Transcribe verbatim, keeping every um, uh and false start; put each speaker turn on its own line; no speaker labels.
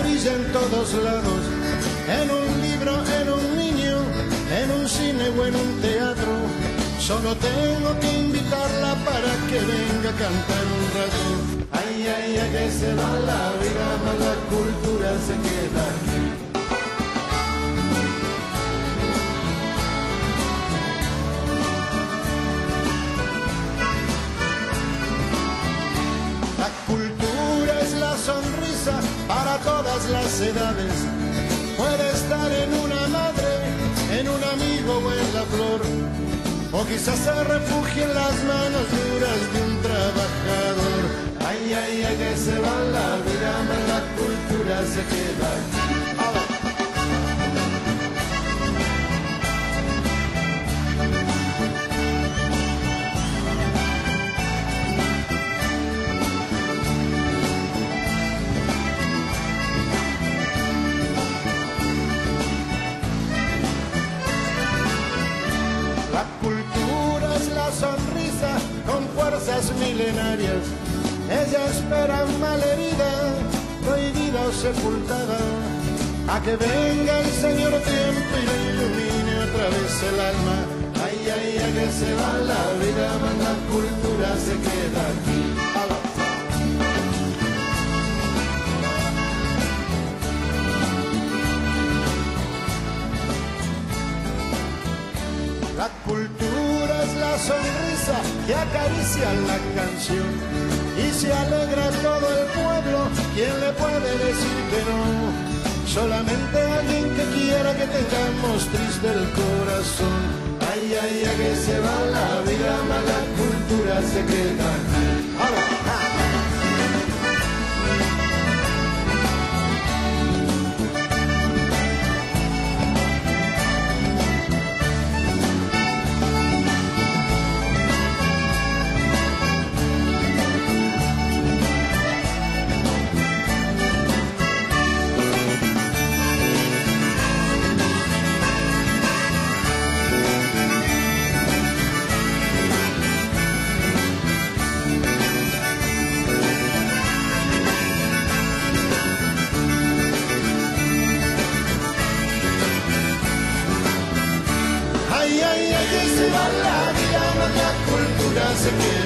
brilla en todos lados, en un libro, en un niño, en un cine o en un teatro. Solo tengo que invitarla para que venga a cantar un rato. Ay, ay, ay, que se va la vida, más la cultura se queda aquí. La cultura es la sonrisa para todas las edades. Puede estar en una madre, en un amigo o en la flor, o quizás se refugie en las manos duras de un trabajador. Ay, ay, ay, que se va la vida, más la cultura se queda aquí. La cultura es la sonrisa con fuerzas milenarias. Ella espera malherida, prohibida o sepultada, a que venga el Señor tiempo y le ilumine otra vez el alma. Ay, ay, ay, que se va la vida, más la cultura se queda aquí. La cultura es la sonrisa que acaricia la canción y se alegra todo el pueblo. ¿Quién le puede decir que no? Solamente alguien que quiera que tengamos triste el corazón. Ay, ay, ay, que se va la vida, más la cultura se queda aquí. Ay, ay, ay, que se va la vida, más la cultura se queda.